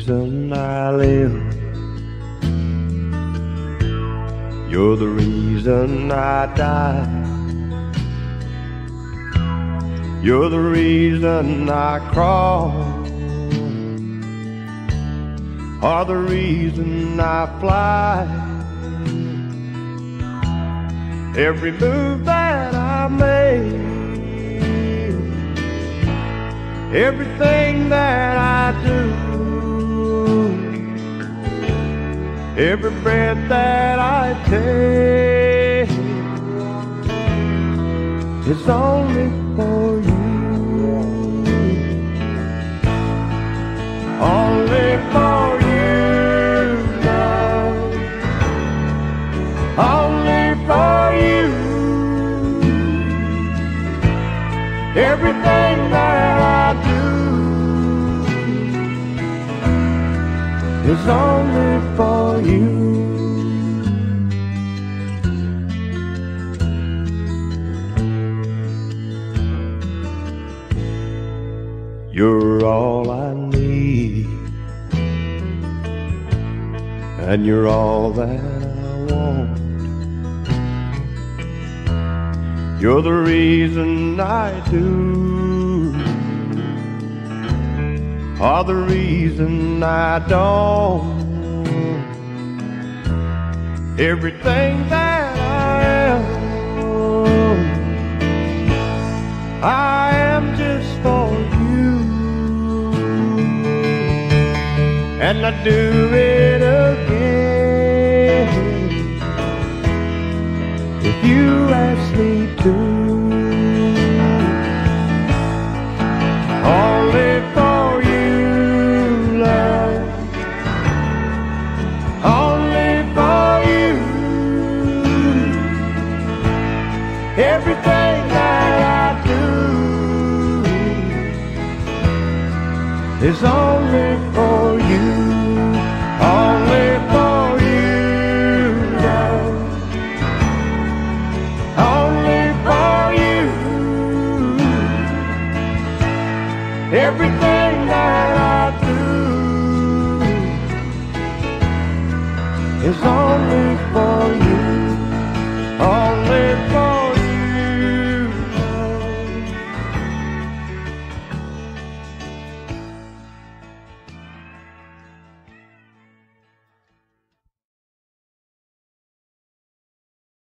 reason I live. You're the reason I die. You're the reason I crawl, are the reason I fly. Every move that I make, everything that I do, every breath that I take, it's only for you. Only for you, love. Only for you. Everything that I do is only for you. You're all I need, and you're all that I want. You're the reason I do, are the reason I don't. Everything that I am just for you, and I do it again if you ask me to. Only for you, love. Only for you. Everything that I do is only for you. Only for you, love. Only for you. Everything that I do is only for you.